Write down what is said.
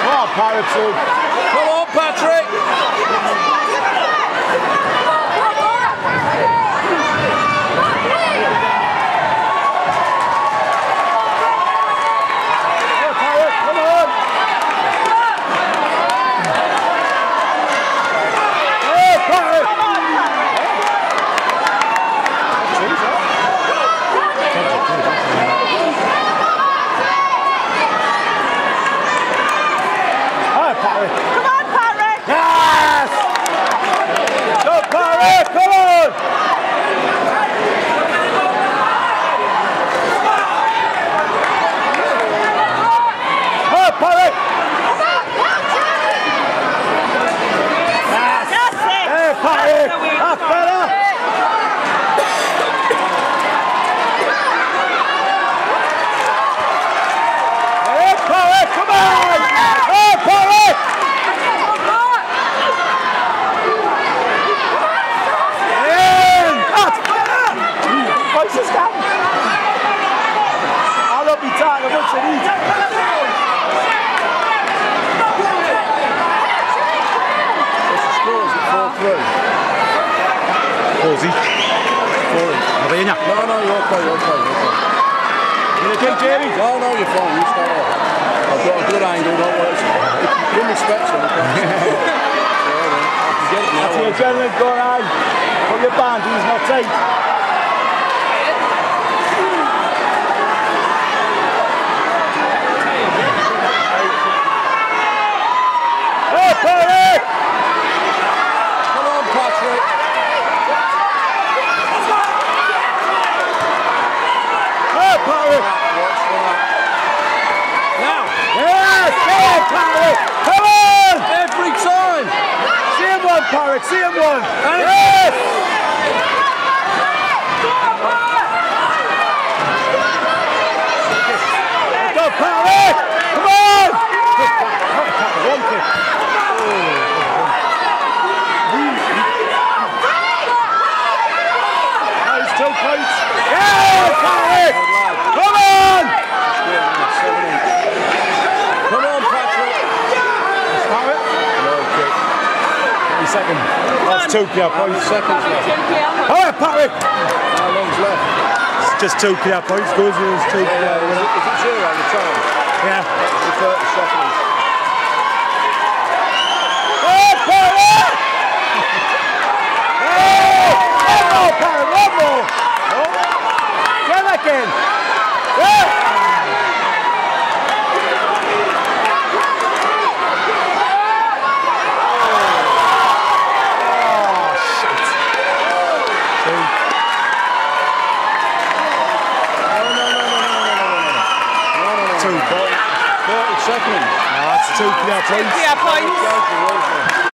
on, Patrick. Come on, Patrick. Così. Va bene? No, you're okay. You okay, Jamie? No, you're fine. You start off. I've got a good angle, don't worry. Give me specs on the I can get it now. That's the adrenaline going on. Put your band, he's not tight. Hey, Patrick! Come on, Patrick. Hey, Patrick! Watch that. Now. Yes! Come on, Patrick! Come on! Every time. See him one, Patrick! See him one! Yes! Go, Patrick! Come on! One kick. Nice, 2 points. Yeah, Patrick! Come on! Come on, Patrick. Start it. No kick. Second. That's 2 PR points. Seconds left. All right, Patrick. How long's left? It's just 2 PR points. Goes with 2 PR. Is it 0 the time? Yeah. That's the 30 seconds. Oh, Patrick! Hey! One more, Patrick. One more. Oh. Get back in. Yeah. Seconds. That's 2 PR points. 2 PR points.